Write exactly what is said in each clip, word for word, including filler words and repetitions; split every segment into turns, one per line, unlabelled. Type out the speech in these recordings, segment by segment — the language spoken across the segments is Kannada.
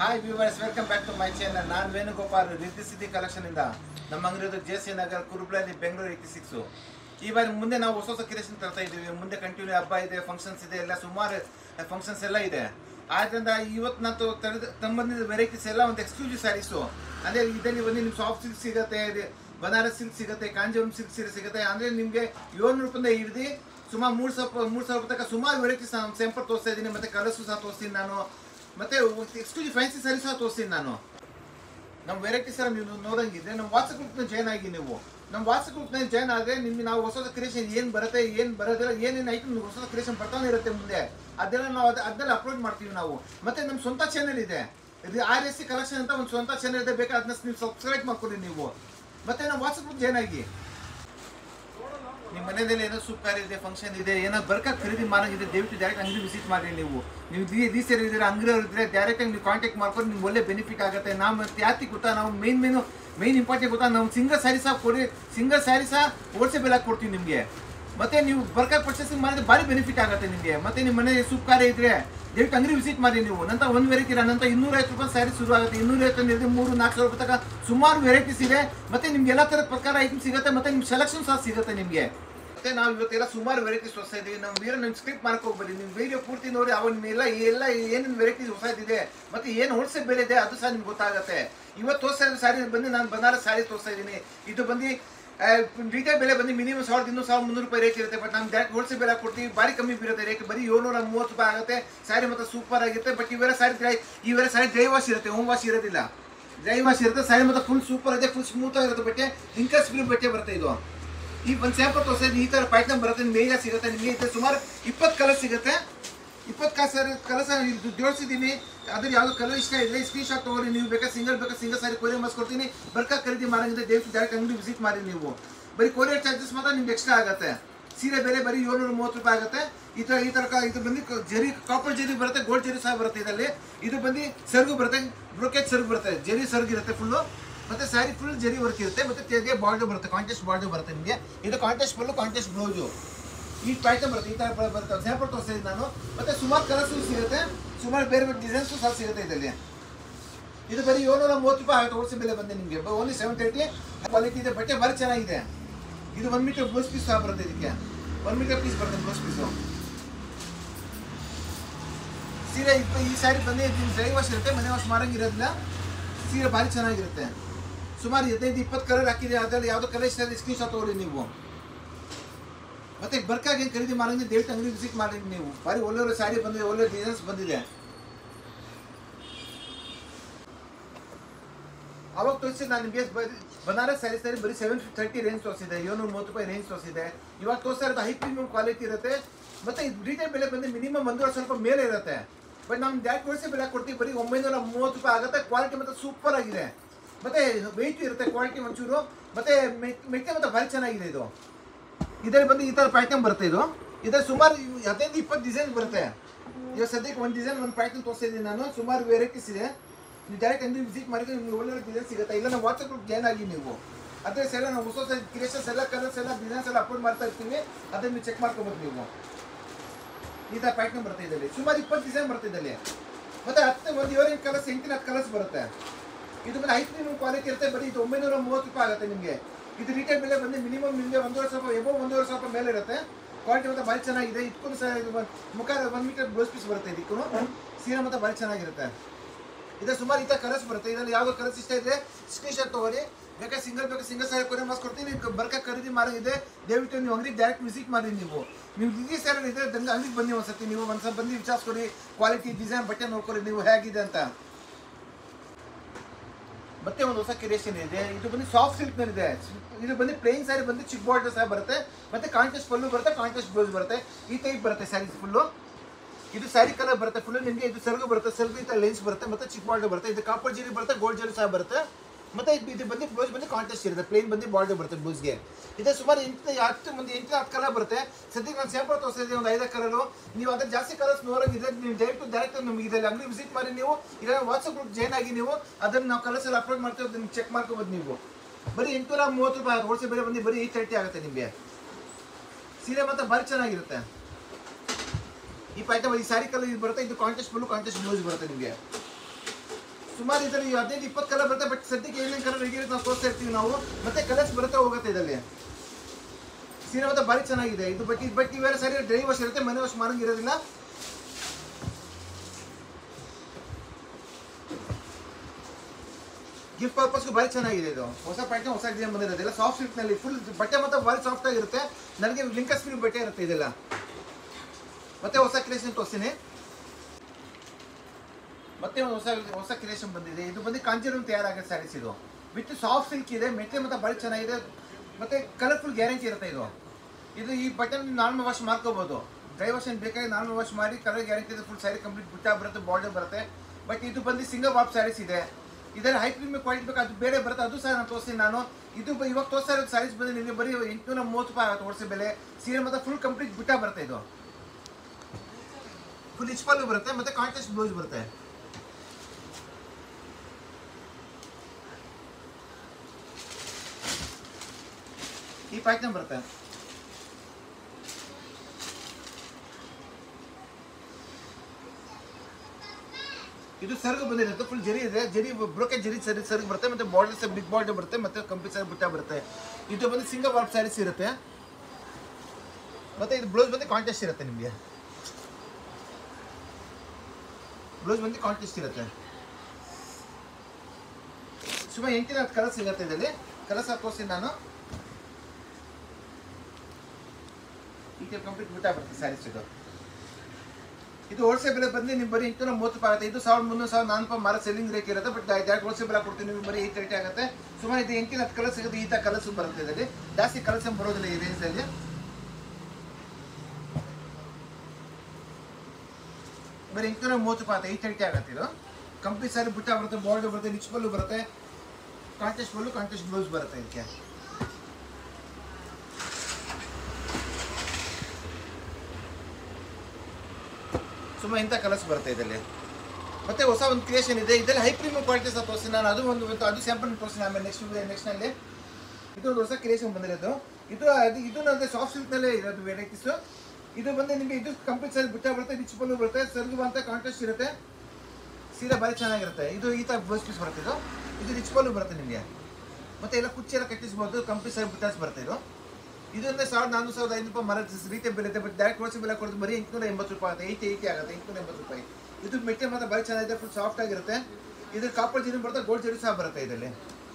Hi viewers, welcome back to my channel. ನಾನು ವೇಣುಗೋಪಾಲ್, ರಿದ್ಧಿ ಸಿದ್ಧಿ ಕಲೆಕ್ಷನ್ ಇಂದ. ನಮ್ಮ ಅಂಗಡಿ ಜೆ ಸಿ ನಗರ್, ಕುರುಬ್ಳಲ್ಲಿ, ಬೆಂಗಳೂರು ಏಯ್ಟಿ ಸಿಕ್ಸ್. ಈ ಬಾರಿ ಮುಂದೆ ನಾವು ಹೊಸ ಹೊಸ ಕ್ರಿಯೇಷನ್ ತರ್ತಾ ಇದ್ದೀವಿ. ಮುಂದೆ ಕಂಟಿನ್ಯೂ ಹಬ್ಬ ಇದೆ, ಫಂಕ್ಷನ್ಸ್ ಇದೆ, ಎಲ್ಲ ಸುಮಾರು ಫಂಕ್ಷನ್ಸ್ ಎಲ್ಲ ಇದೆ. ಆದ್ದರಿಂದ ಇವತ್ತು ನಾನು ತರದ ತಂಬಂದಿದ್ದ ವೆರೈಟೀಸ್ ಎಲ್ಲ ಒಂದು ಎಕ್ಸ್ಕ್ಲೂಸಿವ್ ಸ್ಯಾರೀಸು. ಅಂದರೆ ಇದರಲ್ಲಿ ಬಂದು ನಿಮ್ಗೆ ಸಾಫ್ಟ್ ಸಿಲ್ಕ್ ಸಿಗುತ್ತೆ, ಬನಾರಸ್ ಸಿಲ್ಕ್ ಸಿಗುತ್ತೆ, ಕಾಂಜೀವರಂ ಸಿಲ್ಕ್ ಸೀರೆ ಸಿಗುತ್ತೆ. ಅಂದರೆ ನಿಮಗೆ ಏಳ್ನೂರು ರೂಪಾಯಿಂದ ಹಿಡಿದು ಸುಮಾರು ಮೂರು ಸಾವಿರ ಮೂರು ಸಾವಿರ ರೂಪಾಯಿ ತನಕ ಸುಮಾರು ವೆರೈಟೀಸ್ ನಾನು ಸ್ಯಾಂಪಲ್ ತೋರಿಸ್ತಾ ಇದ್ದೀನಿ. ಮತ್ತು ಕಲರ್ಸು ಸಹ ತೋರಿಸ್ತೀನಿ ನಾನು. ಮತ್ತೆ ಎಕ್ಸ್ಕ್ಲೂಸಿವ್ ಫ್ಯಾನ್ಸಿ ಸ್ಯಾರಿ ಸಹ ತೋರಿಸ್ತೀನಿ ನಾನು. ನಮ್ಮ ವೆರೈಟೀಸ್ ಎಲ್ಲ ನೀವು ನೋಡಂಗಿದ್ರೆ ನಮ್ಮ ವಾಟ್ಸಪ್ ಗ್ರೂಪ್ನ ಜಾಯ್ನ್ ಆಗಿ. ನೀವು ನಮ್ಮ ವಾಟ್ಸಪ್ ಗ್ರೂಪ್ನ ಜಾಯ್ನ್ ಆದರೆ ನಿಮಗೆ ನಾವು ಹೊಸ ಕ್ರಿಯೇಷನ್ ಏನು ಬರುತ್ತೆ, ಏನು ಬರೋದಿಲ್ಲ, ಏನೇನು ಐಟಮ್ ಹೊಸ ಕ್ರಿಯೇಷನ್ ಬರ್ತಾನೆ ಇರುತ್ತೆ ಮುಂದೆ. ಅದೆಲ್ಲ ನಾವು ಅದು ಅದನ್ನೆಲ್ಲ ಅಪ್ಲೋಡ್ ಮಾಡ್ತೀವಿ ನಾವು. ಮತ್ತು ನಮ್ಮ ಸ್ವಂತ ಚಾನೆಲ್ ಇದೆ, ಆರ್ ಎಸ್ ಸಿ ಕಲೆಕ್ಷನ್ ಅಂತ ಒಂದು ಸ್ವಂತ ಚಾನೆಲ್ ಇದೆ. ಬೇಕಾದ್ರೆ ಅದನ್ನ ನೀವು ಸಬ್ಸ್ಕ್ರೈಬ್ ಮಾಡ್ಕೊಳ್ಳಿ ನೀವು. ಮತ್ತು ನಮ್ಮ ವಾಟ್ಸಪ್ ಗ್ರೂಪ್ ಜಾಯ್ನ್ ಆಗಿ. ನಿಮ್ಮ ಮನೆಯಲ್ಲಿ ಏನೋ ಸೂಪ್ ಕಾರ್ಯ ಇದೆ, ಫಂಕ್ಷನ್ ಇದೆ, ಏನೋ ಬರ್ಕ ಖರೀದಿ ಮಾಡೋಂಗಿದೆ, ದಯವಿಟ್ಟು ಡೈರೆಕ್ಟ್ ಅಂಗಡಿ ವಿಸಿಟ್ ಮಾಡಿ. ನೀವು ನೀವು ದಿ ದಿ ಸೇರಿ ಇದ್ದೀರಾ, ಅಂಗಡಿಯವ್ರು ಇದ್ದರೆ ಡೈರೆಕ್ಟಾಗಿ ನೀವು ಕಾಂಟ್ಯಾಕ್ಟ್ ಮಾಡ್ಕೊಂಡು ನಿಮ್ಗೆ ಒಳ್ಳೆ ಬೆನಿಫಿಟ್ ಆಗುತ್ತೆ. ನಾವು ಮತ್ತೆ ಯಾತಿ ಗೊತ್ತಾ, ನಾವು ಮೇನ್ ಮೇನು ಮೇನ್ ಇಂಪಾರ್ಟೆಂಟ್ ಗೊತ್ತಾ, ನಾವು ಸಿಂಗಲ್ ಸ್ಯಾರಿ ಸಹ ಕೊಡಿ, ಸಿಂಗಲ್ ಸ್ಯಾರಿ ಸಹ ಹೋಲ್ಸೇಲ್ ಆಗಿ ಕೊಡ್ತೀವಿ ನಿಮಗೆ. ಮತ್ತು ನೀವು ಬರ್ಕ ಪರ್ಚೇಸಿಂಗ್ ಮಾಡಿದ್ರೆ ಭಾರಿ ಬೆನಿಫಿಟ್ ಆಗುತ್ತೆ ನಿಮಗೆ. ಮತ್ತು ನಿಮ್ಮ ಮನೆಯಲ್ಲಿ ಸೂಪ್ ಕಾರ್ಯ ಇದ್ದರೆ ದಯವಿಟ್ಟು ಅಂಗಡಿ ವಿಸಿಟ್ ಮಾಡಿ ನೀವು. ನಂತರ ಒಂದು ವೆರೈಟಿ ನಂತರ ಇನ್ನೂರೈವತ್ತು ರೂಪಾಯಿ ಸ್ಯಾರಿ ಶುರು ಆಗುತ್ತೆ. ಇನ್ನೂರೈವತ್ತೊಂದು ಮೂರು ನಾಲ್ಕು ಸಾವಿರ ರೂಪಾಯಿ ತನಕ ಸುಮಾರು ವೆರೈಟೀಸ್ ಇದೆ. ಮತ್ತು ನಿಮ್ಗೆ ಎಲ್ಲ ಥರದ ಪ್ರಕಾರ ಐಟಮ್ ಸಿಗುತ್ತೆ. ಮತ್ತು ನಿಮ್ಮ ಸೆಲೆಕ್ಷನ್ ಸಹ ಸಿಗುತ್ತೆ ನಿಮಗೆ. ಮತ್ತೆ ನಾವು ಇವತ್ತೆಲ್ಲ ಸುಮಾರು ವೆರೈಟೀಸ್ ಹೊಸ ಇದೀವಿ. ನಾವು ವೀರ ನಿಮ್ಮ ಸ್ಕ್ರಿಪ್ಟ್ ಮಾಡ್ಕೋಗ್ಬರಿ, ನಿಮ್ಮ ವೀಡಿಯೋ ಪೂರ್ತಿ ನೋಡಿ. ಅವಾಗ ನಿಮ್ಮೆಲ್ಲ ಎಲ್ಲ ಏನೇನು ವೆರೈಟೀಸ್ ಹೊಸದಿದೆ ಮತ್ತು ಏನು ಹೋಲ್ಸೇಲ್ ಬೆಲೆ ಇದೆ ಅದು ಸಹ ನಿಮ್ಗೆ ಗೊತ್ತಾಗುತ್ತೆ. ಇವತ್ತು ತೋರಿಸ್ತಾ ಇರೋ ಸ್ಯಾರಿ ಬಂದು ನಾನು ಬನಾರಸ್ ಸ್ಯಾರಿ ತೋರಿಸ್ತಾ ಇದ್ದೀನಿ. ಇದು ಬಂದು ರಿಟೇಲ್ ಬೆಲೆ ಬಂದು ಮಿನಿಮಮ್ ಸಾವಿರದ ಇನ್ನೂರು ಸಾವಿರದ ಮುನ್ನೂರು ರೂಪಾಯಿ ರೇಟ್ ಇರುತ್ತೆ. ಬಟ್ ನಾವು ಡೈರೆಕ್ಟ್ ಹೋಲ್ಸೇಲ್ ಬೆಲೆ ಕೊಡ್ತೀವಿ, ಭಾರಿ ಕಮ್ಮಿ ಬೀರುತ್ತೆ ರೇಟ್. ಬರೀ ಏಳ್ನೂರ ಮೂವತ್ತು ರೂಪಾಯಿ ಆಗುತ್ತೆ. ಸ್ಯಾರಿ ಮತ್ತು ಸೂಪರ್ ಆಗಿರುತ್ತೆ. ಬಟ್ ಇವೆಲ್ಲ ಸ್ಯಾರಿ ಡ್ರೈ ಇವೆಲ್ಲ ಸ್ಯಾರಿ ಡ್ರೈ ವಾಶ್ ಇರುತ್ತೆ, ಹೋಮ್ ವಾಶ್ ಇರೋದಿಲ್ಲ. ಡ್ರೈ ವಾಶ್ ಇರುತ್ತೆ. ಸ್ಯಾರಿ ಮತ್ತು ಫುಲ್ ಸೂಪರ್ ಇದೆ, ಫುಲ್ ಸ್ಮೂತ್ ಆಗಿರುತ್ತೆ ಬಟ್ಟೆ. ಇಂಕಸ್ ಫ್ರೀ ಬಟ್ಟೆ ಬರುತ್ತೆ ಇದು. ಈ ಒಂದು ಸ್ಯಾಂಪಲ್ ತೋರಿಸಿ ಈ ಥರ ಪ್ಯಾಟರ್ನ್ ಬರುತ್ತೆ, ಬೇಗ ಸಿಗುತ್ತೆ ನಿಮಗೆ. ಇದು ಸುಮಾರು ಇಪ್ಪತ್ತು ಕಲರ್ ಸಿಗುತ್ತೆ. ಇಪ್ಪತ್ತು ಕಲರ್ ಕಲರ್ ಜೋಡಿಸಿದ್ದೀನಿ. ಅದ್ರ ಯಾವುದು ಕಲರ್ ಇಷ್ಟ ಇದೆ ಸ್ಕ್ರೀನ್ ಶಾಟ್ ತೊಗೊಳ್ಳಿ. ನೀವು ಬೇಕಾ ಸಿಂಗಲ್ ಬೇಕಾ ಸಿಂಗಲ್ ಸಾರಿ ಕೊರಿಯರ್ ಮಾಡಿಸ್ಕೊಡ್ತೀನಿ. ಬರ್ಕ ಖರೀದಿ ಮಾಡೋಂಗಿದ್ರೆ ದಯವಿಟ್ಟು ಡೈರೆಕ್ಟ್ ಅಂಗಡಿ ವಿಸಿಟ್ ಮಾಡಿ ನೀವು. ಬರೀ ಕೊರಿಯರ್ ಚಾರ್ಜಸ್ ಮಾತ್ರ ನಿಮ್ಗೆ ಎಕ್ಸ್ಟ್ರಾ ಆಗುತ್ತೆ. ಸೀರೆ ಬೇರೆ ಬರೀ ಏಳ್ನೂರ ಮೂವತ್ತು ರೂಪಾಯಿ ಆಗುತ್ತೆ. ಈ ಥರ ಈ ಥರ ಇದು ಬಂದು ಜರಿ ಕಾಪರ್ ಜರಿ ಬರುತ್ತೆ, ಗೋಲ್ಡ್ ಜರಿ ಸಹ ಬರುತ್ತೆ ಇದರಲ್ಲಿ. ಇದು ಬಂದು ಸರ್ಗು ಬರುತ್ತೆ, ಬ್ರೋಕೆಟ್ ಸರ್ಗು ಬರುತ್ತೆ, ಜರಿ ಸರ್ಗು ಇರುತ್ತೆ ಫುಲ್ಲು. ಮತ್ತು ಸ್ಯಾರಿ ಫುಲ್ ಜರಿ ವರ್ಕ್ ಇರುತ್ತೆ. ಮತ್ತು ತೆಗೆ ಬಾರ್ಡರ್ ಬರುತ್ತೆ, ಕಾಂಟೆಸ್ಟ್ ಬಾರ್ಡರ್ ಬರುತ್ತೆ ನಿಮಗೆ. ಇದು ಕಾಂಟೆಸ್ಟ್ ಫುಲ್ಲು ಕಾಂಟೆಸ್ಟ್ ಬ್ಲೌಸು. ಈ ಪ್ಯಾಟರ್ನ್ ಬರುತ್ತೆ, ಈ ಥರ ಬರುತ್ತೆ. ಸ್ಯಾಂಪಲ್ ತೋರಿಸ್ತೀನಿ ನಾನು. ಮತ್ತು ಸುಮಾರು ಕಲರ್ಸು ಸಿಗುತ್ತೆ, ಸುಮಾರು ಬೇರೆ ಬೇರೆ ಡಿಸೈನ್ಸು ಸಹ ಸಿಗುತ್ತೆ ಇದರಲ್ಲಿ. ಇದು ಬರೀ ಏಳ್ನೂರ ಮೂವತ್ತು ರೂಪಾಯಿ ಆಗುತ್ತೆ ಹೋಲ್ಸೇಲ್ ಬೆಲೆ ಬಂದೆ ನಿಮಗೆ. ಓನ್ಲಿ ಸೆವೆನ್ ತರ್ಟಿ ಕ್ವಾಲಿಟಿ ಇದೆ. ಬಟ್ಟೆ ಭಾರಿ ಚೆನ್ನಾಗಿದೆ. ಇದು ಒನ್ ಮೀಟರ್ ಬ್ಲೌಸ್ ಪೀಸ್ ಸಹ ಬರುತ್ತೆ. ಇದಕ್ಕೆ ಒನ್ ಮೀಟರ್ ಪೀಸ್ ಬರುತ್ತೆ ಬ್ಲೌಸ್ ಪೀಸು. ಸೀರೆ ಇಪ್ಪ ಈ ಸ್ಯಾರಿ ಬಂದು ಡ್ರೈ ವಾಶ್ ಇರುತ್ತೆ, ಮನೆ ವಾಶ್ ಮಾಡೋಂಗಿರೋದಿಲ್ಲ. ಸೀರೆ ಭಾರಿ ಚೆನ್ನಾಗಿರುತ್ತೆ. ಸುಮಾರು ಹದಿನೈದು ಇಪ್ಪತ್ತು ಕಲರ್ ಹಾಕಿದೆ. ಅದರಲ್ಲಿ ಯಾವುದೋ ಕಲರ್ ಇಷ್ಟ ಸ್ಕ್ರೀನ್ ಶಾಟ್ ತೊಗೊಳ್ಳಿ ನೀವು. ಮತ್ತು ಬರ್ಕಾಗಿ ಏನು ಖರೀದಿ ಮಾಡೋಂಗೆ ದಯವಿಟ್ಟು ಅಂಗಡಿ ವಿಸಿಟ್ ಮಾಡಿ ನೀವು. ಭಾರಿ ಒಳ್ಳೆ ಒಳ್ಳೆ ಸ್ಯಾರಿ ಬಂದಿದೆ, ಒಳ್ಳೆ ಡಿಸೈನ್ಸ್ ಬಂದಿದೆ. ಅವಾಗ ತೋರಿಸಿ ನಾನು ನಿಮಗೆ ಬರೀ ಬನಾರಸ್ ಸ್ಯಾರಿ ಸ್ಯಾರಿ ಬರೀ ಸೆವೆನ್ ತರ್ಟಿ ರೇಂಜ್ ತೋರಿಸಿದೆ, ಏಳ್ನೂರ ಮೂವತ್ತು ರೂಪಾಯಿ ರೇಂಜ್ ತೋರಿಸಿದೆ. ಇವಾಗ ತೋರಿಸ್ತಾ ಇರೋದು ಹೈ ಪ್ರೀಮಿಯಮ್ ಕ್ವಾಲಿಟಿ ಇರುತ್ತೆ. ಮತ್ತು ಇದು ರಿಟೇಲ್ ಬೆಲೆ ಬಂದು ಮಿನಿಮಮ್ ಒಂದೂವರೆ ಸ್ವಲ್ಪ ಮೇಲೆ ಇರುತ್ತೆ. ಬಟ್ ನಾವು ಡೈರೆಕ್ಟ್ ಹೋಲ್ಸೇಲ್ ಬೆಲೆ ಕೊಡ್ತೀವಿ, ಬರೀ ಒಂಬೈನೂರ ಮೂವತ್ತು ರೂಪಾಯಿ ಆಗುತ್ತೆ. ಕ್ವಾಲಿಟಿ ಮತ್ತು ಸೂಪರ್ ಆಗಿದೆ. ಮತ್ತು ವೆಯ್ಟ್ ಇರುತ್ತೆ, ಕ್ವಾಲಿಟಿ ಒಂಚೂರು. ಮತ್ತು ಮೆಟ್ಟೆ ಮತ್ತು ಭಾರಿ ಚೆನ್ನಾಗಿದೆ ಇದು. ಇದರಲ್ಲಿ ಬಂದು ಈ ಥರ ಪ್ಯಾಟರ್ನ್ ಬರುತ್ತೆ. ಇದು ಇದರಲ್ಲಿ ಸುಮಾರು ಹದಿನೈದು ಇಪ್ಪತ್ತು ಡಿಸೈನ್ ಬರುತ್ತೆ. ಇವಾಗ ಸದ್ಯಕ್ಕೆ ಒಂದು ಡಿಸೈನ್ ಒಂದು ಪ್ಯಾಟರ್ನ್ ತೋರಿಸ್ತಾ ಇದ್ದೀನಿ ನಾನು. ಸುಮಾರು ವೆರೈಟೀಸ್ ಇದೆ. ನೀವು ಡೈರೆಕ್ಟ್ ಅಂಗಡಿ ವಿಸಿಟ್ ಮಾಡಿದ್ರೆ ನಿಮ್ಗೆ ಒಳ್ಳೆ ಡಿಸೈನ್ ಸಿಗುತ್ತೆ. ಇಲ್ಲ ನಾವು ವಾಟ್ಸಪ್ ಗ್ರೂಪ್ ಜಾಯ್ನ್ ಆಗಿ ನೀವು. ಅಡ್ರೆಸ್ ಎಲ್ಲ ನಾವು ಹೊಸ ಹೊಸ ಕ್ರಿಯೇಷನ್ಸ್ ಎಲ್ಲ ಕಲರ್ಸ್ ಎಲ್ಲ ಡಿಸೈನ್ಸ್ ಎಲ್ಲ ಅಪ್ಲೋಡ್ ಮಾಡ್ತಾ ಇರ್ತೀವಿ. ಅದನ್ನು ನೀವು ಚೆಕ್ ಮಾಡ್ಕೊಬೋದು ನೀವು. ಈ ಥರ ಪ್ಯಾಟರ್ನ್ ಬರುತ್ತೆ ಇದರಲ್ಲಿ. ಸುಮಾರು ಇಪ್ಪತ್ತು ಡಿಸೈನ್ ಬರುತ್ತೆ ಇದರಲ್ಲಿ. ಮತ್ತು ಹತ್ತು ಒಂದು ಏಳು ಎಂಟು ಕಲರ್ಸ್ ಎಂಟಿನ ಹತ್ತು ಕಲರ್ಸ್ ಬರುತ್ತೆ. ಇದು ಬಂದು ಹೈ ಪ್ರೀಮಿಯಮ್ ಕ್ವಾಲಿಟಿ ಇರುತ್ತೆ. ಬರೀ ಇದು ಒಂಬೈನೂರ ಮೂವತ್ತು ರೂಪಾಯಿ ಆಗುತ್ತೆ ನಿಮಗೆ. ಇದು ರಿಟೇಲ್ ಬೆಲೆ ಬಂದು ಮಿನಿಮಮ್ ನಿಮಗೆ ಒಂದೂವರೆ ಸಾವಿರ ಎಬೋ ಒಂದೂವರೆ ಸಾವಿರ ಮೇಲೆ ಇರುತ್ತೆ. ಕ್ವಾಲಿಟಿ ಮತ್ತು ಭಾರಿ ಚೆನ್ನಾಗಿದೆ. ಇದಕ್ಕೂ ಸಹ ಇದು ಮುಖ ಒನ್ ಮೀಟರ್ ಬ್ಲೌಸ್ ಪೀಸ್ ಬರುತ್ತೆ. ಇದಕ್ಕೂ ಸೀರೆ ಮತ್ತು ಭಾರಿ ಚೆನ್ನಾಗಿರುತ್ತೆ. ಇದು ಸುಮಾರು ಈ ಥರ ಕಲರ್ಸ್ ಬರುತ್ತೆ. ಇದರಲ್ಲಿ ಯಾವುದೋ ಕಲರ್ಸ್ ಇಷ್ಟ ಇದೆ ಸ್ಕ್ರೀನ್ ಶಾಟ್ ತೊಗೊಳ್ಳಿ. ಬೇಕಾ ಸಿಂಗಲ್ ಬೇಕಾ ಸಿಂಗಲ್ ಸ್ಯಾರಿ ಕೊರಿಯರ್ ಮಾಡಿಸ್ಕೊಡ್ತೀನಿ. ಬರ್ಕ ಖರೀದಿ ಮಾಡೋದಿದೆ ದಯವಿಟ್ಟು ನೀವು ಅಂಗಡಿ ಡೈರೆಕ್ಟ್ ವಿಸಿಟ್ ಮಾಡಿ ನೀವು. ನೀವು ಈ ಸ್ಯಾರಿ ಇದ್ದರೆ ದಂಗೆ ಅಂಗಡಿಗೆ ಬನ್ನಿ ಒಂದ್ಸತಿ. ನೀವು ಒಂದು ಸ್ವಲ್ಪ ಬಂದು ವಿಚಾರಿಸ್ಕೊಡಿ, ಕ್ವಾಲಿಟಿ ಡಿಸೈನ್ ಬಟ್ಟೆ ನೋಡ್ಕೊಳ್ಳಿ ನೀವು ಹೇಗಿದೆ ಅಂತ. ಮತ್ತೆ ಒಂದು ಹೊಸ ಕ್ರಿಯೇಷನ್ ಇದೆ. ಇದು ಬಂದು ಸಾಫ್ಟ್ ಸಿಲ್ಕ್ನಲ್ಲಿದೆ. ಇದು ಬಂದು ಪ್ಲೇನ್ ಸ್ಯಾರಿ ಬಂದು ಚಿಕ್ ಬಾರ್ಡರ್ ಸಹ ಬರುತ್ತೆ. ಮತ್ತು ಕಾಂಟ್ರಾಸ್ಟ್ ಫುಲ್ಲು ಬರುತ್ತೆ, ಕಾಂಟ್ರಾಸ್ಟ್ ಬ್ಲೌಸ್ ಬರುತ್ತೆ. ಈ ಟೈಪ್ ಬರುತ್ತೆ ಸ್ಯಾರೀಸ್ ಫುಲ್ಲು. ಇದು ಸ್ಯಾರಿ ಕಲರ್ ಬರುತ್ತೆ ಫುಲ್ಲು ನಿಮಗೆ. ಇದು ಸರ್ಗು ಬರುತ್ತೆ, ಸರ್ಗು ಈ ಥರ ಲೆನ್ಸ್ ಬರುತ್ತೆ. ಮತ್ತು ಚಿಕ್ ಬಾರ್ಡರ್ ಬರುತ್ತೆ. ಇದು ಕಾಪರ್ ಜರಿ ಬರುತ್ತೆ, ಗೋಲ್ಡ್ ಜರಿ ಸಹ ಬರುತ್ತೆ. ಮತ್ತು ಇದು ಬಂದು ಬ್ಲೌಸ್ ಬಂದು ಕಾಂಟ್ರಾಸ್ಟ್ ಇರುತ್ತೆ, ಪ್ಲೇನ್ ಬಂದು ಬಾರ್ಡರ್ ಬರುತ್ತೆ ಬ್ಲೌಸ್ಗೆ. ಇದು ಸುಮಾರು ಎಂಟು ಹತ್ತು ಮಂದಿ ಎಂಟು ಹತ್ತು ಕಲರ್ ಬರುತ್ತೆ. ಸದ್ಯಕ್ಕೆ ನಾನು ಸ್ಯಾಂಪಲ್ ತೋರಿಸ್ತಿದ್ದೆ ಒಂದು ಐದು ಕಲರು. ನೀವು ಅದ್ರ ಜಾಸ್ತಿ ಕಲರ್ಸ್ ನೋಡೋಂಗಿದ್ರೆ ನೀವು ದಯವಿಟ್ಟು ಡೈರೆಕ್ಟ್ ನಮಗೆ ಇದರಲ್ಲಿ ಅಂಗಡಿ ವಿಸಿಟ್ ಮಾಡಿ ನೀವು. ಇಲ್ಲ ವಾಟ್ಸಪ್ ಗ್ರೂಪ್ ಜಾಯ್ನ್ ಆಗಿ ನೀವು. ಅದನ್ನು ನಾವು ಕಲರ್ಸ್ ಎಲ್ಲ ಅಪ್ಲೋಡ್ ಮಾಡ್ತೀವಿ, ಅದನ್ನು ಚೆಕ್ ಮಾಡ್ಕೋಬೋದು ನೀವು. ಬರೀ ಎಂಟುನೂರ ಮೂವತ್ತು ರೂಪಾಯಿ ಹೋಲ್ಸೇಲ್ ಬೆಲೆ ಬಂದು ಬರೀ ಏಯ್ಟ್ ತರ್ಟಿ ಆಗುತ್ತೆ ನಿಮಗೆ. ಸೀರೆ ಮತ್ತು ಭಾರಿ ಚೆನ್ನಾಗಿರುತ್ತೆ. ಈ ಪ್ಯಾಟರ್ನ್ ಈ ಸ್ಯಾರಿ ಕಲರ್ ಇದು ಬರುತ್ತೆ. ಇದು ಕಾಂಟೆಸ್ಟ್ ಫುಲ್ಲು ಕಾಂಟೆಸ್ಟ್ ಬ್ಲೌಸ್ ಬರುತ್ತೆ ನಿಮಗೆ. ಸುಮಾರು ಇದರಲ್ಲಿ ಹದಿನೈದು ಇಪ್ಪತ್ತು ಕಲರ್ ಬರುತ್ತೆ, ಬಟ್ ಸದ್ಯಕ್ಕೆ ಏನೇನು ಕಲರ್ ರೆಡಿ ಇರುತ್ತೆ ನಾವು ತೋರಿಸ್ತಾ ಇರ್ತೀವಿ ನಾವು. ಮತ್ತೆ ಕಲರ್ಸ್ ಬರುತ್ತೆ ಹೋಗುತ್ತೆ ಇದರಲ್ಲಿ. ಸೀರೆ ಮತ್ತೆ ಭಾರಿ ಚೆನ್ನಾಗಿದೆ ಇದು. ಬಟ್ ಇದು ಬಟ್ ಇವೆಲ್ಲ ಸರಿ ಡ್ರೈ ವಾಶ್ ಇರುತ್ತೆ, ಮನೆ ವಾಶ್ ಮಾಡೋಂಗಿರೋದಿಲ್ಲ. ಗಿಫ್ಟ್ ಪರ್ಪಸ್ಗೂ ಭಾರಿ ಚೆನ್ನಾಗಿದೆ ಇದು. ಹೊಸ ಪ್ಯಾಟರ್ನ್ ಹೊಸ ಡಿಸೈನ್ ಬಂದಿರೋದಿಲ್ಲ. ಸಾಫ್ಟ್ ಸಿಲ್ಕ್ನಲ್ಲಿ ಫುಲ್ ಬಟ್ಟೆ ಮತ್ತೆ ಭಾರಿ ಸಾಫ್ಟ್ ಆಗಿರುತ್ತೆ. ನನಗೆ ಲಿಂಕಸ್ ಸ್ಕ್ರೀನ್ ಬಟ್ಟೆ ಇರುತ್ತೆ ಇದೆಲ್ಲ. ಮತ್ತೆ ಹೊಸ ಕ್ರಿಯೇಷನ್ ತೋರಿಸ್ತೀನಿ. ಮತ್ತೆ ಒಂದು ಹೊಸ ಹೊಸ ಕ್ರಿಯೇಷನ್ ಬಂದಿದೆ. ಇದು ಬಂದು ಕಾಂಜೀವರಂ ತಯಾರಾಗೋ ಸ್ಯಾರೀಸ್ ಇದು. ವಿತ್ ಸಾಫ್ಟ್ ಸಿಲ್ಕ್ ಇದೆ, ಮೆಟೀರಿಯಲ್ ಮತ್ತೆ ಭಾರಿ ಚೆನ್ನಾಗಿದೆ. ಮತ್ತೆ ಕಲರ್ಫುಲ್ ಗ್ಯಾರಂಟಿ ಇರುತ್ತೆ ಇದು. ಇದು ಈ ಬಟನ್ ನಾರ್ಮಲ್ ವಾಶ್ ಮಾಡ್ಕೋಬಹುದು. ಡ್ರೈ ವಾಶ್ ಏನು ಬೇಕಾಗಿ ನಾರ್ಮಲ್ ವಾಶ್ ಮಾಡಿ ಕಲರ್ ಗ್ಯಾರಂಟಿ ಇದೆ. ಫುಲ್ ಸ್ಯಾರಿ ಕಂಪ್ಲೀಟ್ ಬುಟ್ಟ ಬರುತ್ತೆ, ಬಾರ್ಡರ್ ಬರುತ್ತೆ. ಬಟ್ ಇದು ಬಂದು ಸಿಂಗಲ್ ವಾಪ್ ಸ್ಯಾರೀಸ್ ಇದೆ. ಇದರ ಹೈ ಪ್ರೀಮಿಯಂ ಕ್ವಾಲಿಟಿ ಬೇಕು, ಅದು ಬೇರೆ ಬರುತ್ತೆ. ಅದು ಸಹ ನಾನು ತೋರಿಸ್ತೀನಿ ನಾನು. ಇದು ಇವಾಗ ತೋರಿಸ್ತಾ ಇರೋದು ಸ್ಯಾರೀಸ್ ಬಂದು ನಿಮಗೆ ಬರೀ ಎಂಟುನೂರ ಮೂವತ್ತು ರೂಪಾಯಿ ಆಗುತ್ತೆ ಹೋಲ್ಸೇಲ್ ಬೆಲೆ. ಸೀರೆ ಮತ್ತೆ ಫುಲ್ ಕಂಪ್ಲೀಟ್ ಬುಟ್ಟ ಬರುತ್ತೆ. ಇದು ಫುಲ್ ಇಚ್ ಪಲ್ಲು ಬರುತ್ತೆ, ಮತ್ತೆ ಕಾಂಟ್ರಾಸ್ಟ್ ಬ್ಲೌಸ್ ಬರುತ್ತೆ. ಈ ಪ್ಯಾಟರ್ನ್ ಬರುತ್ತೆ. ಇದು ಸರ್ಗ್ ಬಂದಿರುತ್ತೆ, ಫುಲ್ ಜರಿ ಇದೆ. ಜರಿ ಬ್ರೋಕೆಟ್ ಜರಿ ಸರಿ ಸರ್ಗ್ ಬರುತ್ತೆ. ಮತ್ತೆ ಬಾರ್ಡರ್ಸ್ ಬಿಗ್ ಬಾರ್ಡರ್ ಬರುತ್ತೆ, ಮತ್ತೆ ಕಂಪ್ಲೀಟ್ ಸರಿ ಬುಟ್ಟ ಬರುತ್ತೆ. ಇದು ಬಂದು ಸಿಂಗಲ್ ವಾರ್ಪ್ ಸ್ಯಾರೀಸ್ ಇರುತ್ತೆ. ಮತ್ತೆ ಇದು ಬ್ಲೌಸ್ ಬಂದು ಕಾಂಟ್ರಾಸ್ಟ್ ಇರುತ್ತೆ. ನಿಮಗೆ ಬ್ಲೌಸ್ ಬಂದು ಕಾಂಟ್ರಾಸ್ಟ್ ಇರುತ್ತೆ. ಸುಮಾರು ಎಂಟಿನ ಹತ್ತು ಕಲರ್ಸ್ ಸಿಗುತ್ತೆ ಇದರಲ್ಲಿ. ಕಲರ್ಸ್ ಹಾಕೋಸ್ತೀನಿ ನಾನು. ಈ ಕಂಪ್ಲೀಟ್ ಬುಟ್ಟ ಬರುತ್ತೆ ಸ್ಯಾರೀಸ್ ಇದು. ಇದು ಹೋಲ್ಸೇಲ್ ಬೆಲೆ ಬಂದು ನಿಮ್ಗೆ ಬರೀ ಎಂಟುನೂರ ಮೂವತ್ತು ರೂಪಾಯಿ ಆಗುತ್ತೆ. ಇದು ಸಾವಿರದ ಮುನ್ನೂರು ಸಾವಿರದ ನಾಲ್ಕು ರೂಪಾಯಿ ಮಾರ ಸೆಲ್ಲಿಂಗ್ ರೇಟ್ ಇರುತ್ತೆ. ಬಟ್ ಡೈರೆಕ್ಟ್ ಹೋಲ್ಸೇಲ್ ಬೆಲೆ ಕೊಡ್ತೀನಿ ನಿಮ್ಗೆ ಬರೀ ಈ ರೇಟ್ ಆಗುತ್ತೆ. ಸುಮಾರು ಇದು ಎಂಟಿನ ಹತ್ತು ಕಲರ್ಸ್ ಸಿಗುತ್ತೆ. ಈ ಥರ ಕಲರ್ಸ್ ಬರುತ್ತೆ ಇದರಲ್ಲಿ. ಜಾಸ್ತಿ ಕಲರ್ಸ್ ಏನು ಬರೋದಿಲ್ಲ ಈ ರೇಂಜಲ್ಲಿ. ಬರೀ ಎಂಟುನೂರ ಮೂವತ್ತು ರೂಪಾಯಿ ಆಗುತ್ತೆ. ಈ ರೇಟ್ ಆಗುತ್ತೆ ಇದು. ಕಂಪ್ಲೀಟ್ ಸಾರಿ ಬುಟ್ಟ ಬರುತ್ತೆ, ಬಾರ್ಡರ್ ಬರುತ್ತೆ, ರಿಚ್ ಬಲ್ಲು ಬರುತ್ತೆ, ಕಾಂಟೆಸ್ಟ್ ಬಲ್ಲು ಕಾಂಟೆಸ್ಟ್ ಬ್ಲೌಸ್ ಬರುತ್ತೆ ಇದಕ್ಕೆ. ಸುಮಾರು ಇಂಥ ಕಲರ್ಸ್ ಬರುತ್ತೆ ಇದರಲ್ಲಿ. ಮತ್ತೆ ಹೊಸ ಒಂದು ಕ್ರಿಯೇಷನ್ ಇದೆ. ಇದರಲ್ಲಿ ಹೈ ಪ್ರೀಮಿಯಂ ಕ್ವಾಲಿಟೀಸ್ ತೋರಿಸ್ತೀನಿ ನಾನು. ಅದು ಒಂದು ಅದು ಸ್ಯಾಂಪಲ್ ತೋರಿಸ್ತೀನಿ ಆಮೇಲೆ ನೆಕ್ಸ್ಟ್ ನೆಕ್ಸ್ಟ್ನಲ್ಲಿ. ಇದು ಒಂದು ಹೊಸ ಕ್ರಿಯೇಷನ್ ಬಂದಿರೋದು. ಇದು ಅದು ಇದು ಅಂದರೆ ಸಾಫ್ಟ್ ಸಿಲ್ಕ್ನಲ್ಲೇ ಇರೋದು ವೆರೈಟೀಸು. ಇದು ಬಂದು ನಿಮಗೆ ಇದು ಕಂಪ್ಲೀಟ್ ಸರಿ ಬುಟ್ಟ ಬರುತ್ತೆ, ರಿಚ್ ಪಲ್ಲು ಬರುತ್ತೆ, ಸರ್ಗು ಅಂತ ಕಾಂಟ್ರಾಸ್ಟ್ ಇರುತ್ತೆ. ಸೀರೆ ಭಾರಿ ಚೆನ್ನಾಗಿರುತ್ತೆ. ಇದು ಈ ಥರ ಬ್ಲೌಸ್ ಪೀಸ್ ಬರುತ್ತೆ. ಇದು ಇದು ರಿಚ್ ಪಲ್ಲು ಬರುತ್ತೆ ನಿಮಗೆ. ಮತ್ತೆ ಎಲ್ಲ ಕುಚ್ಚಿ ಎಲ್ಲ ಕಟ್ಟಿಸ್ಬೋದು. ಕಂಪ್ಲೀಟ್ ಸರಿ ಬುಟ್ಟಾಸ್ ಬರುತ್ತೆ ಇದು. ಇದೊಂದೇ ಸಾವಿರದ ನಾನ್ನೂರು ಸಾವಿರದ ಐನೂರು ರೂಪಾಯಿ ಮರ ರೀತಿ ಬೆಲೆ ಇದೆ. ಬಟ್ ಡೈರೆಕ್ಟ್ ಹೋಲ್ಸೇಲ್ ಬೆಲೆ ಕೊಡೋದು ಬರೀ ಎಂಟುನೂರ ಎಂಬತ್ತು ರೂಪಾಯಿ ಆಗುತ್ತೆ. ಏಯ್ಟಿ ಏಯ್ಟಿ ಆಗುತ್ತೆ. ಎಂಟುನೂರ ಎಂಬತ್ತು ರೂಪಾಯಿ. ಇದು ಮೆಟೀರಿಯಲ್ ಮಾತ್ರ ಭಾರಿ ಚೆನ್ನಾಗಿದೆ, ಫುಲ್ ಸಾಫ್ಟ್ ಆಗಿರುತ್ತೆ. ಇದು ಕಾಪರ್ ಜರಿ ಬರುತ್ತೆ, ಗೋಲ್ಡ್ ಜರಿ ಸಹ ಬರುತ್ತೆ ಇದರಲ್ಲಿ.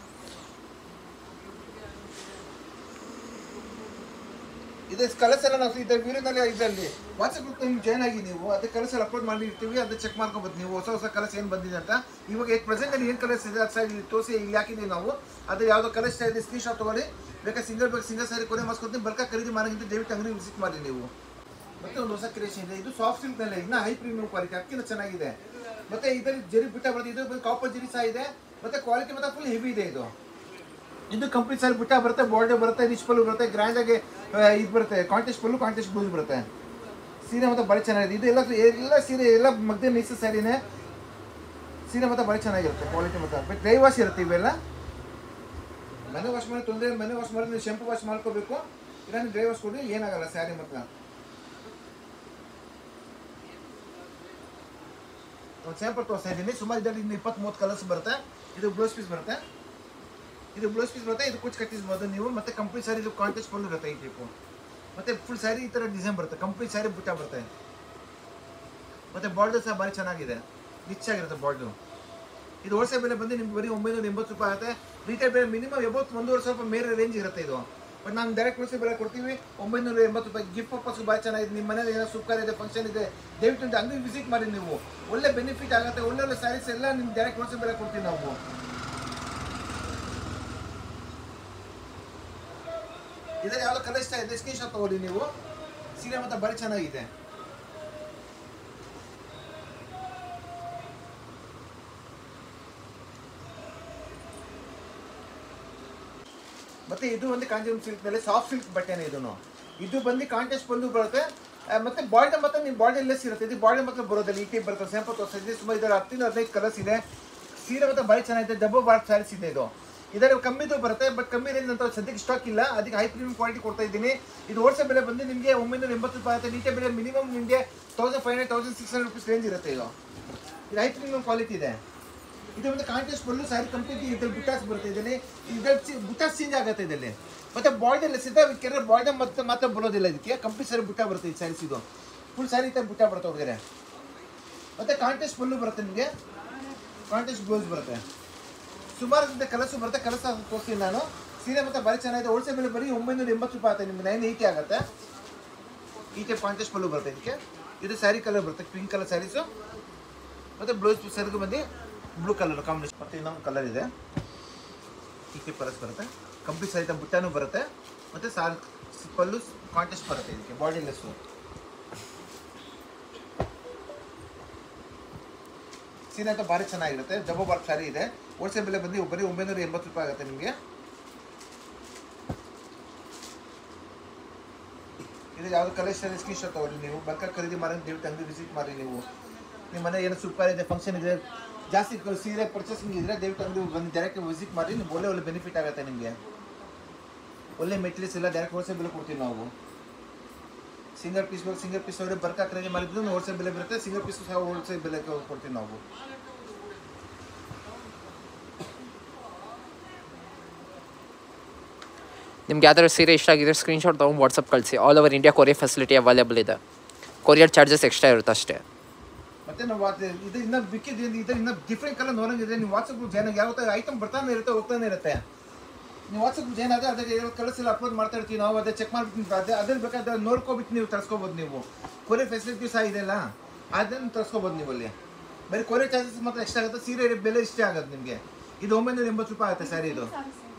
ಇದು ಕಲರ್ಸ್ ಎಲ್ಲ ನಾವು ಇದರ ವೀಡಿಯೋನಲ್ಲಿ ಇದರಲ್ಲಿ ವಾಟ್ಸಪ್ ಗ್ರೂಪ್ ನಿಮ್ಗೆ ಜಾಯ್ನ್ ಆಗಿ ನೀವು ಅದಕ್ಕೆ ಕಲರ್ಸ್ ಎಲ್ಲ ಅಪ್ಲೋಡ್ ಮಾಡಿರ್ತೀವಿ. ಅದು ಚೆಕ್ ಮಾಡ್ಕೊಬೋದು ನೀವು ಹೊಸ ಹೊಸ ಕಲರ್ಸ್ ಏನು ಬಂದಿದೆ ಅಂತ. ಇವಾಗ ಪ್ರೆಸೆಂಟಲ್ಲಿ ಏನು ಕಲರ್ಸ್ ಇದೆ ಅದು ಸಹ ಇಲ್ಲಿ ತೋರಿಸಿ ಇಲ್ಲಿ ಹಾಕಿದ್ದೀವಿ ನಾವು. ಅದು ಯಾವುದೋ ಕಲರ್ಸ್ ಇದೆ ಸ್ಕ್ರೀನ್ ಶಾಟ್ ತೊಗೊಳ್ಳಿ. ಬೇಕಾದ್ರೆ ಸಿಂಗಲ್ ಬೇಕು ಸಿಂಗಲ್ ಸಾರಿ ಕೊನೆ ಮಾಡಿಸ್ಕೊಡ್ತೀನಿ. ಬಲ್ಕ ಖರೀದಿ ಮಾಡೋಂಗಿಂತ ದಯವಿಟ್ಟು ಅಂಗಡಿ ವಿಸಿಟ್ ಮಾಡಿ ನೀವು. ಮತ್ತೆ ಒಂದು ಹೊಸ ಕ್ರಿಯೇಷನ್ ಇದೆ. ಇದು ಸಾಫ್ಟ್ ಸಿಲ್ಕ್ನಲ್ಲೇ ಇನ್ನೂ ಹೈ ಪ್ರೀಮಿಯಂ ಕ್ವಾಲಿಟಿ, ಅಕ್ಕಿನ ಚೆನ್ನಾಗಿದೆ. ಮತ್ತೆ ಇದರಲ್ಲಿ ಜರಿ ಬುಟ್ಟ ಬರುತ್ತೆ. ಇದು ಕಾಪರ್ ಜರಿ ಸಹ ಇದೆ. ಮತ್ತೆ ಕ್ವಾಲಿಟಿ ಮತ್ತೆ ಫುಲ್ ಹೆವಿ ಇದೆ ಇದು. ಇದು ಕಂಪ್ಲೀಟ್ ಸಾರಿ ಬುಟ್ಟ ಬರುತ್ತೆ, ಬಾರ್ಡರ್ ಬರುತ್ತೆ, ರಿಚ್ ಪಲ್ಲು ಬರುತ್ತೆ, ಗ್ರ್ಯಾಂಡ್ ಆಗಿ ಇದು ಬರುತ್ತೆ, ಕಾಂಟೆಸ್ಟ್ ಪಲ್ಲು ಕಾಂಟೆಸ್ಟ್ ಬ್ಲೌಸ್ ಬರುತ್ತೆ. ಸೀರೆ ಮತ್ತೆ ಭಾರಿ ಚೆನ್ನಾಗಿದೆ. ಇದು ಎಲ್ಲ ಎಲ್ಲ ಸೀರೆ ಎಲ್ಲ ಮಧ್ಯ ಮಿಕ್ಸ್ ಸ್ಯಾರಿನೇ. ಸೀರೆ ಮತ್ತೆ ಭಾರಿ ಚೆನ್ನಾಗಿರುತ್ತೆ ಕ್ವಾಲಿಟಿ. ಮತ್ತೆ ಬಟ್ ಡ್ರೈ ವಾಶ್ ಇರುತ್ತೆ ಇವೆಲ್ಲ. ಮನೆ ವಾಶ್ ಮಾಡಿ ತೊಂದರೆ, ಮನೆ ವಾಶ್ ಮಾಡಿ ನೀವು ಶೆಂಪು ವಾಶ್ ಮಾಡ್ಕೋಬೇಕು. ಇಲ್ಲಾಂದ್ರೆ ಡ್ರೈ ವಾಶ್ ಕೊಡಿ ಏನಾಗಲ್ಲ ಸ್ಯಾರಿ. ಮತ್ತೆ ಒಂದು ಸ್ಯಾಂಪಲ್ ತೋರಿಸ್ತಾ ಇದ್ದೀನಿ. ಸುಮಾರು ಇದರಲ್ಲಿ ಇನ್ನು ಇಪ್ಪತ್ತು ಮೂವತ್ತು ಕಲರ್ಸ್ ಬರುತ್ತೆ. ಇದು ಬ್ಲೌಸ್ ಪೀಸ್ ಬರುತ್ತೆ. ಇದು ಬ್ಲೌಸ್ ಪೀಸ್ ಬರುತ್ತೆ. ಇದು ಕುಚ್ಚು ಕಟ್ಟಿಸ್ಬೋದು ನೀವು. ಮತ್ತೆ ಕಂಪ್ಲೀಟ್ ಸ್ಯಾರಿ ಇದು ಕಾಂಟೆಸ್ಟ್ ಫುಲ್ ಇರುತ್ತೆ ಈ ಟೈಪು. ಮತ್ತೆ ಫುಲ್ ಸ್ಯಾರಿ ಈ ಥರ ಡಿಸೈನ್ ಬರುತ್ತೆ. ಕಂಪ್ಲೀಟ್ ಸ್ಯಾರಿ ಬುಟ್ಟ ಬರುತ್ತೆ. ಮತ್ತೆ ಬಾರ್ಡರ್ ಸಹ ಭಾರಿ ಚೆನ್ನಾಗಿದೆ, ರಿಚ್ ಆಗಿರುತ್ತೆ ಬಾರ್ಡ್ರು. ಇದು ಹೋಲ್ಸೇಲ್ ಬೆಲೆ ಬಂದು ನಿಮ್ಗೆ ಬರೀ ಒಂಬೈನೂರ ಎಂಬತ್ತು ರೂಪಾಯಿ ಆಗುತ್ತೆ. ರಿಟೇಲ್ ಬೆಲೆ ಮಿನಿಮಮ್ ಎಂಬತ್ತು ಒಂದೂವರೆ ಸಾವಿರ ರೂಪಾಯಿ ಮೇಲೆ ರೇಂಜ್ ಇರುತ್ತೆ ಇದು. ಬಟ್ ನಾವು ಡೈರೆಕ್ಟ್ ಹೋಲ್ಸೇಲ್ ಬೆಲೆ ಕೊಡ್ತೀವಿ ಒಂಬೈನೂರ ಎಂಬತ್ತು ರೂಪಾಯಿ. ಗಿಫ್ಟ್ ಪರ್ಪಸ್ ಭಾರಿ ಚೆನ್ನಾಗಿದೆ. ನಿಮ್ಮ ಮನೇಲಿ ಏನೋ ಸುಖಾರ ಇದೆ, ಫಂಕ್ಷನ್ ಇದೆ, ದಯವಿಟ್ಟು ಅಂಗಡಿ ವಿಸಿಟ್ ಮಾಡಿ ನೀವು. ಒಳ್ಳೆ ಬೆನಿಫಿಟ್ ಆಗುತ್ತೆ. ಒಳ್ಳೊಳ್ಳೆ ಸ್ಯಾರೀಸ್ ಎಲ್ಲ ನಿಮ್ಗೆ ಡೈರೆಕ್ಟ್ ಹೋಲ್ಸೇಲ್ ಬೆಲೆ ಕೊಡ್ತೀವಿ ನಾವು. ಇದರಲ್ಲಿ ಯಾವ್ದೋ ಕಲರ್ ಇಷ್ಟ ಇದೆ ಸ್ಕ್ರೀನ್ ಶಾಟ್ ತಗೊಳ್ಳಿ ನೀವು. ಸೀರೆ ಮತ್ತೆ ಭಾರಿ ಚೆನ್ನಾಗಿದೆ. ಮತ್ತೆ ಇದು ಒಂದು ಕಾಂಜೀವರಂ ಸಿಲ್ಕ್ ಮೇಲೆ ಸಾಫ್ಟ್ ಸಿಲ್ಕ್ ಬಟ್ಟೆನೇ ಇದನ್ನು. ಇದು ಬಂದು ಕಾಂಟೆಸ್ಟ್ ಬಂದು ಬರುತ್ತೆ. ಮತ್ತೆ ಬಾರ್ಡರ್ ಮತ್ತೆ ನಿಮ್ಮ ಬಾರ್ಡರ್ ಲೆಸ್ ಇರುತ್ತೆ. ಇದು ಬಾರ್ಡರ್ ಮಾತ್ರ ಬರೋದಿಲ್ಲ. ಈ ಟೈಪ್ ಬರುತ್ತೆ. ಸ್ಯಾಂಪಲ್ ತೋರಿಸ್ತಾ ಇದ್ದೀವಿ. ಸುಮಾರು ಇದರ ಹತ್ತಿನ ಹದಿನೈದು ಕಲರ್ಸ್ ಇದೆ. ಸೀರೆ ಮತ್ತೆ ಭಾರಿ ಚೆನ್ನಾಗಿದೆ. ಡಬ್ಬಲ್ ಬಾರ್ಡರ್ ಸ್ಯಾರೀಸ್ ಇದೆ ಇದು. ಇದರಲ್ಲಿ ಕಮ್ಮಿದು ಬರುತ್ತೆ. ಬಟ್ ಕಮ್ಮಿ ರೇಂಜ್ ಅಂತ ಸದ್ಯಕ್ಕೆ ಸ್ಟಾಕ್ ಇಲ್ಲ. ಅದಕ್ಕೆ ಹೈ ಪ್ರೀಮಿಯಂ ಕ್ವಾಲಿಟಿ ಕೊಡ್ತಾ ಇದ್ದೀನಿ. ಇದು ಹೋಲ್ಸೇಲ್ ಬೆಲೆ ಬಂದು ನಿಮಗೆ ಒಂಬೈನೂರ ಎಂಬತ್ತು ರೂಪಾಯಿ ಆಗುತ್ತೆ. ನೀಟೇ ಬೆಲೆ ಮಿನಿಮಮ್ ನಿಮಗೆ thousand five hundred thousand six hundred rupees range ಇರುತ್ತೆ. ಇದು ಇದು ಹೈ ಪ್ರೀಮಿಯಂ ಕ್ವಾಲಿಟಿ ಇದೆ. ಇದು ಒಂದು ಕಾಂಟ್ರಾಸ್ಟ್ ಪಲ್ಲು ಸಾರಿ ಕಂಪ್ಲೀಟ್ ಇದ್ರಲ್ಲಿ ಬುಟ್ಟಾಸ್ ಬರುತ್ತೆ ಇದರಲ್ಲಿ ಇದ್ರಲ್ಲಿ ಬುಟ್ಟಾಸ್ ಚೇಂಜ್ ಆಗುತ್ತೆ ಇದರಲ್ಲಿ ಮತ್ತೆ ಬಾಯ್ದಲ್ಲಿ ಸಿದ್ಧ ಕೆರೆ ಬಾಯ್ದ ಮತ್ತೆ ಮಾತ್ರ ಬರೋದಿಲ್ಲ ಇದಕ್ಕೆ ಕಂಪ್ಲೀಟ್ ಸಾರಿ ಬುಟ್ಟ ಬರುತ್ತೆ ಈ ಸ್ಯಾರೀಸ್ ಇದು ಫುಲ್ ಸಾರಿ ತರ ಬುಟ್ಟ ಬರುತ್ತೆ ಹೊರಗಡೆ ಮತ್ತೆ ಕಾಂಟ್ರಾಸ್ಟ್ ಪಲ್ಲು ಬರುತ್ತೆ ನಿಮಗೆ ಕಾಂಟ್ರಾಸ್ಟ್ ಬ್ಲೌಸ್ ಬರುತ್ತೆ ಸುಮಾರು ಕಲಸು ಬರುತ್ತೆ ಕಲಸ ತೋರಿಸ್ತೀನಿ ನಾನು ಸೀರೆ ಮತ್ತೆ ಬರೀ ಚೆನ್ನಾಗಿದೆ ಹೋಲ್ಸೇಲ್ ಬೆಲೆ ಬರೀ ಒಂಬೈನೂರ ಎಂಬತ್ತು ರೂಪಾಯಿ ಆಗುತ್ತೆ ನಿಮ್ಗೆ ನೈನ್ ಏಯ್ಟಿ ಆಗುತ್ತೆ ಈ ಟೈಪ್ ಕಾಂಟ್ರಾಸ್ಟ್ ಪಲ್ಲು ಬರುತ್ತೆ ಇದಕ್ಕೆ ಇದು ಸ್ಯಾರಿ ಕಲರ್ ಬರುತ್ತೆ ಪಿಂಕ್ ಕಲರ್ ಸ್ಯಾರೀಸು ಮತ್ತೆ ಬ್ಲೌಸ್ ಸರ್ಗು ಬಂದು ಬ್ಲೂ ಕಲರ್ ಕಾಂಬಿನೇಷನ್ ಮತ್ತೆ ಇನ್ನೊಂದು ಕಲರ್ ಇದೆ ಈ ಟೈಪ್ ಕಲರ್ಸ್ ಬರುತ್ತೆ ಕಂಪ್ಲೀಟ್ ಸಹಿತ ಬುಟ್ಟನೂ ಬರುತ್ತೆ ಮತ್ತೆ ಸಾಲ್ ಪಲ್ಲು ಕಾಂಟ್ರಾಸ್ಟ್ ಬರುತ್ತೆ ಇದಕ್ಕೆ ಬಾಡಿ ಲೆಸ್ಸು ಸೀರೆ ಅಂತ ಭಾರಿ ಚೆನ್ನಾಗಿರುತ್ತೆ ಜಬ್ಬೋ ಬಾರ್ಕ್ ಸ್ಯಾರಿ ಇದೆ ಹೋಲ್ಸೇಲ್ ಬೆಲೆ ಬಂದು ಬರೀ ಒಂಬೈನೂರ ಎಂಬತ್ತು ರೂಪಾಯಿ ಆಗುತ್ತೆ ನಿಮಗೆ ಇದು ಯಾವ್ದು ಕಲೆಕ್ಷನ್ ಸ್ಕ್ರೀನ್ ಶಾಟ್ ತಗೊಳ್ಳಿ ನೀವು ಬರ್ಕ ಖರೀದಿ ಮಾಡಿ ದಯವಿಟ್ಟು ಅಂಗಡಿ ವಿಸಿಟ್ ಮಾಡಿ ನೀವು ನಿಮ್ಮ ಮನೆ ಏನೋ ಸೂಪರ್ ಇದೆ ಫಂಕ್ಷನ್ ಇದೆ ಜಾಸ್ತಿ ಸೀರೆ ಪರ್ಚೇಸಿಂಗ್ ಇದ್ರೆ ದಯವಿಟ್ಟು ಅಂಗಡಿ ಬಂದು ಡೈರೆಕ್ಟ್ ವಿಸಿಟ್ ಮಾಡಿ ನಿಮ್ಗೆ ಒಳ್ಳೆ ಒಳ್ಳೆ ಬೆನಿಫಿಟ್ ಆಗುತ್ತೆ ನಿಮಗೆ ಒಳ್ಳೆ ಮೆಟೀರಿಯಲ್ಸ್ ಎಲ್ಲ ಡೈರೆಕ್ಟ್ ಹೋಲ್ಸೇಲ್ ಬೆಲೆ ಕೊಡ್ತೀವಿ ನಾವು ಸಿಂಗಲ್ ಪೀಸ್ ಸಿಂಗಲ್ ಪೀಸ್ ಅವರೇ ಬರ್ಕ ಖರೀದಿ ಮಾಡಿದ್ರು ಹೋಲ್ಸೇಲ್ ಬೆಲೆ ಬರುತ್ತೆ ಸಿಂಗಲ್ ಪೀಸ್ ಸಹ ಹೋಲ್ಸೇಲ್ ಬೆಲೆ ಕೊಡ್ತೀವಿ ನಾವು
ನಿಮ್ಗೆ ಯಾವ್ದಾದ್ರು ಸೀರೆ ಇಷ್ಟ ಆಗಿದ್ರೆ ಸ್ಕ್ರೀನ್ಶಾಟ್ ತೊಗೊಂಡು ವಾಟ್ಸಪ್ ಕಳಿಸಿ all over India courier facility available ಇದೆ ಕೊರಿಯರ್ ಚಾರ್ಜಸ್ ಎಕ್ಸ್ಟ್ರಾ ಇರುತ್ತೆ ಅಷ್ಟೇ
ಮತ್ತೆ ನಾವು ಇದು ಇನ್ನೂ ಬಿಕ್ಕಿದ್ದು ಇದು ಇನ್ನೂ ಡಿಫ್ರೆಂಟ್ ಕಲರ್ ನೋಡೋಂಗಿದೆ ನೀವು ವಾಟ್ಸಪ್ ಜಾಯ್ನ್ ಆಗಿ ಯಾವತ್ತೂ ಐಟಮ್ ಬರ್ತಾನೆ ಇರುತ್ತೆ ಹೋಗ್ತಾನೆ ಇರುತ್ತೆ ನೀವು ವಾಟ್ಸಪ್ ಜಾಯ್ನ್ ಆದರೆ ಅದಕ್ಕೆ ಕಲರ್ಸ್ ಎಲ್ಲ ಅಪ್ಲೋಡ್ ಮಾಡ್ತಾ ಇರ್ತೀವಿ ನಾವು ಅದೇ ಚೆಕ್ ಮಾಡ್ಬಿಟ್ಟು ಅದೇ ಅದ್ರಲ್ಲಿ ಬೇಕಾದ್ರೆ ನೋಡ್ಕೊಬಿಟ್ಟು ನೀವು ತರಿಸ್ಕೋಬೋದು ನೀವು ಕೊರಿಯರ್ ಫೆಸಿಲಿಟಿ ಸಹ ಇದೆಯಲ್ಲ ಅದನ್ನು ತರಿಸ್ಕೋಬೋದು ನೀವು ಅಲ್ಲಿ ಬರೀ ಕೊರಿಯರ್ ಚಾರ್ಜಸ್ ಮಾತ್ರ ಎಕ್ಸ್ಟ್ರಾ ಆಗುತ್ತೆ ಸೀರೆ ಬೆಲೆ ಇಷ್ಟೇ ಆಗುತ್ತೆ ನಿಮಗೆ ಇದು ಒಂಬೈನೂರ ಎಂಬತ್ತು ರೂಪಾಯಿ ಆಗುತ್ತೆ ಸ್ಯಾರಿ ಇದು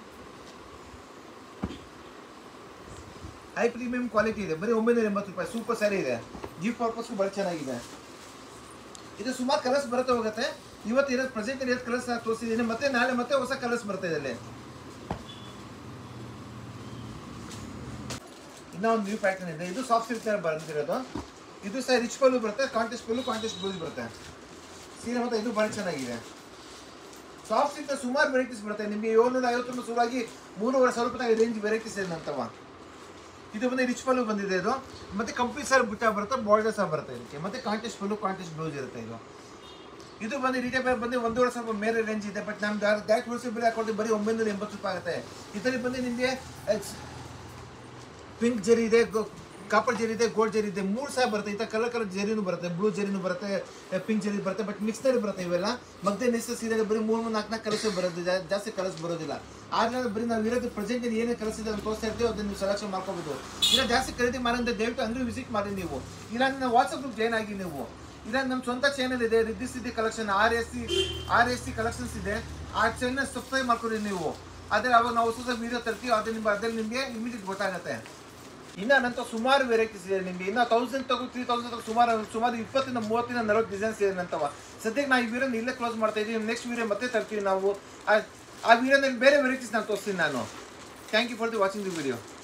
ಹೈ ಪ್ರೀಮಿಯಂ ಕ್ವಾಲಿಟಿ ಇದೆ ಬರೀ ಒಂಬೈನೂರ ಎಂಬತ್ತು ರೂಪಾಯಿ ಸೂಪರ್ ಸ್ಯಾರಿ ಇದೆ ಗಿಫ್ಟ್ ಪರ್ಪಸ್ಗೂ ಭಾಳ ಚೆನ್ನಾಗಿದೆ ಇದು ಸುಮಾರು ಕಲರ್ಸ್ ಬರುತ್ತೆ ಹೋಗುತ್ತೆ ಇವತ್ತು ಇರೋದು ಪ್ರೆಸೆಂಟ್ ಇರೋದು ಕಲರ್ಸ್ ತೋರಿಸಿದ್ದೀನಿ ಮತ್ತೆ ನಾಳೆ ಮತ್ತೆ ಹೊಸ ಕಲರ್ಸ್ ಬರುತ್ತೆ ಇದರಲ್ಲಿ ಇನ್ನೂ ಒಂದು ನ್ಯೂ ಪ್ಯಾಟರ್ನ್ ಇದೆ ಇದು ಸಾಫ್ಟ್ ಸಿಲ್ಕ್ ಬಂದಿರೋದು ಇದು ಸಹ ರಿಚ್ ಪಲ್ಲು ಬರುತ್ತೆ ಕಾಂಟೆಸ್ಟ್ ಪಲ್ಲು ಕಾಂಟೆಸ್ಟ್ ಬ್ಲೌಸ್ ಬರುತ್ತೆ ಸೀರೆ ಮತ್ತೆ ಇದು ಭಾಳ ಚೆನ್ನಾಗಿದೆ ಸಾಫ್ಟ್ ಸಿಲ್ಕ್ ಸುಮಾರು ವೆರೈಟೀಸ್ ಬರುತ್ತೆ ನಿಮಗೆ ಏಳ್ನೂರ ಐವತ್ತು ರೂಪಾಯಿ ಶುರುವಾಗಿ ಮೂರುವರೆ ಸಾವಿರ ರೂಪಾಯಿ ರೇಂಜ್ ವೆರೈಟೀಸ್ ಇದೆ ಅಂತವ ಇದು ಬಂದು ರಿಚ್ ಪಲ್ಲು ಬಂದಿದೆ ಇದು ಮತ್ತೆ ಕಂಪ್ಲೀಟ್ ಸರ್ ಬುಟ್ಟ ಬರುತ್ತೆ ಬಾರ್ಡರ್ ಸಹ ಬರುತ್ತೆ ಇದಕ್ಕೆ ಮತ್ತೆ ಕಾಂಟೆಸ್ಟ್ ಪಲ್ಲು ಕಾಂಟೆಸ್ಟ್ ಬ್ಲೌಸ್ ಇರುತ್ತೆ ಇದು ಇದು ಬಂದು ರಿಟೇಲ್ ಬೆಲೆ ಬಂದು ಒಂದೂವರೆ ಸಾವಿರ ಮೇಲೆ ರೇಂಜ್ ಇದೆ ಬಟ್ ನಾನು ಡೈರೆಕ್ಟ್ ಹೋಲ್ಸೇಲ್ ಬೆಲೆ ಹಾಕೊಡ್ತೀವಿ ಬರೀ ಒಂಬೈನೂರ ಎಂಬತ್ತು ರೂಪಾಯಿ ಆಗುತ್ತೆ ಇದರಲ್ಲಿ ಬಂದು ನಿಮಗೆ ಪಿಂಕ್ ಜರಿ ಇದೆ ಕಾಪರ್ ಜರಿ ಇದೆ ಗೋಲ್ಡ್ ಜರಿ ಇದೆ ಮೂರು ಸಹ ಬರುತ್ತೆ ಈ ಕಲರ್ ಕಲರ್ ಜರಿನೂ ಬರುತ್ತೆ ಬ್ಲೂ ಜರಿನೂ ಬರುತ್ತೆ ಪಿಂಕ್ ಜರಿ ಬರುತ್ತೆ ಬಟ್ ಮಿಕ್ಸ್ನಲ್ಲಿ ಬರುತ್ತೆ ಇವೆಲ್ಲ ಮಧ್ಯೆ ನೆಕ್ಸ್ಟ್ ಸೀರೆ ಬರೀ ಮೂರು ಮೂರು ನಾಲ್ಕು ನಾಲ್ಕು ಕಲರ್ಸ್ ಬರೋದು ಜಾಸ್ತಿ ಕಲರ್ಸ್ ಬರೋದಿಲ್ಲ ಆದರೆ ಬರೀ ನಾವು ಇರೋದು ಪ್ರೆಸೆಂಟ್ ಏನೇ ಕಲರ್ಸ್ ಇದೆ ಅಂತ ತೋರಿಸ್ತಾ ಇರ್ತೀವಿ ಅದನ್ನು ನೀವು ಸೆಲೆಕ್ಷನ್ ಮಾಡ್ಕೋಬೋದು ಇಲ್ಲ ಜಾಸ್ತಿ ಖರೀದಿ ಮಾಡೋಂಥ ದಯವಿಟ್ಟು ಅಂಗಡಿ ವಿಸಿಟ್ ಮಾಡಿ ನೀವು ಇಲ್ಲ ನಾವು ವಾಟ್ಸಪ್ ಗ್ರೂಪ್ ಜಾಯ್ನ್ ಆಗಿ ನೀವು ಇಲ್ಲ ನಮ್ಮ ಸ್ವಂತ ಚಾನಲ್ ಇದೆ Riddhi Siddhi collection R S C R S C collections ಇದೆ ಆ ಚಾನಲ್ ಸಬ್ಸ್ಕ್ರೈಬ್ ಮಾಡ್ಕೊಡಿ ನೀವು ಆದರೆ ಅವಾಗ ನಾವು ಹೊಸ ಹೊಸ ವೀಡಿಯೋ ತರ್ತೀವಿ ಅದು ನಿಮ್ಮ ಅದ್ರಲ್ಲಿ ನಿಮಗೆ ಇಮಿಡಿಯೇಟ್ ಗೊತ್ತಾಗುತ್ತೆ ಇನ್ನು ನಂತರ ಸುಮಾರು ವೆರೈಟೀಸ್ ಇದೆ ನಿಮಗೆ ಇನ್ನು ತೌಸಂಡ್ ತಗೋ ತ್ರೀ ತೌಸಂಡ್ ತಗೋ ಸುಮಾರು ಸುಮಾರು ಇಪ್ಪತ್ತಿನ ಮೂವತ್ತಿನ ನಲವತ್ತು ಡಿಸೈನ್ಸ್ ಇದೆ ನಂತವ ಸದ್ಯಕ್ಕೆ ನಾವು ಈ ವೀಡಿಯೋನ ಇಲ್ಲೇ ಕ್ಲೋಸ್ ಮಾಡ್ತಾ ಇದ್ದೀವಿ ನೆಕ್ಸ್ಟ್ ವೀಡಿಯೋ ಮತ್ತೆ ತರ್ತೀವಿ ನಾವು ಆ ವೀಡಿಯೋನಲ್ಲಿ ಬೇರೆ ವೆರೈಟೀಸ್ ನಾನು ತೋರಿಸ್ತೀನಿ ನಾನು thank you for the watching the video